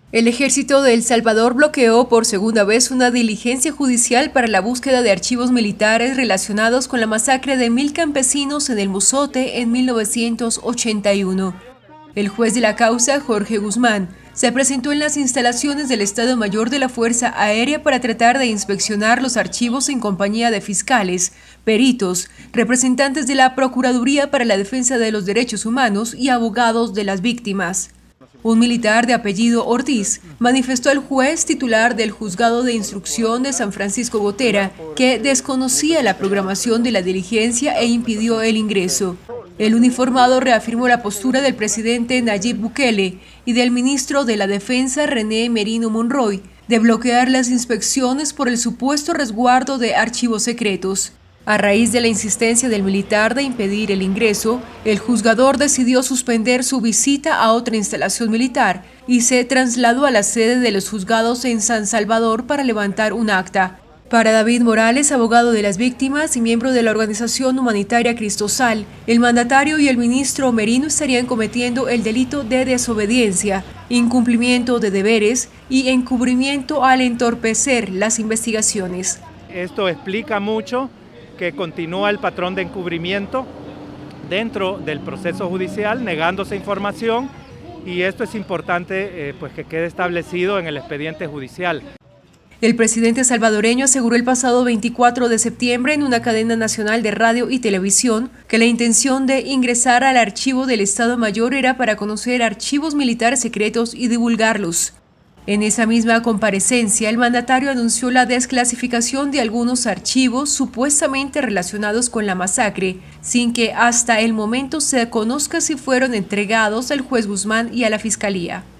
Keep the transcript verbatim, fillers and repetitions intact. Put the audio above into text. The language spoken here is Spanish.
El ejército de El Salvador bloqueó por segunda vez una diligencia judicial para la búsqueda de archivos militares relacionados con la masacre de mil campesinos en el Mozote en mil novecientos ochenta y uno. El juez de la causa, Jorge Guzmán, se presentó en las instalaciones del Estado Mayor de la Fuerza Aérea para tratar de inspeccionar los archivos en compañía de fiscales, peritos, representantes de la Procuraduría para la Defensa de los Derechos Humanos y abogados de las víctimas. Un militar de apellido Ortiz manifestó al juez titular del Juzgado de Instrucción de San Francisco Gotera que desconocía la programación de la diligencia e impidió el ingreso. El uniformado reafirmó la postura del presidente Nayib Bukele y del ministro de la Defensa René Merino Monroy de bloquear las inspecciones por el supuesto resguardo de archivos secretos. A raíz de la insistencia del militar de impedir el ingreso, el juzgador decidió suspender su visita a otra instalación militar y se trasladó a la sede de los juzgados en San Salvador para levantar un acta. Para David Morales, abogado de las víctimas y miembro de la organización humanitaria Cristosal, el mandatario y el ministro Merino estarían cometiendo el delito de desobediencia, incumplimiento de deberes y encubrimiento al entorpecer las investigaciones. Esto explica mucho que continúa el patrón de encubrimiento dentro del proceso judicial, negándose información, y esto es importante eh, pues que quede establecido en el expediente judicial. El presidente salvadoreño aseguró el pasado veinticuatro de septiembre en una cadena nacional de radio y televisión que la intención de ingresar al archivo del Estado Mayor era para conocer archivos militares secretos y divulgarlos. En esa misma comparecencia, el mandatario anunció la desclasificación de algunos archivos supuestamente relacionados con la masacre, sin que hasta el momento se conozca si fueron entregados al juez Guzmán y a la Fiscalía.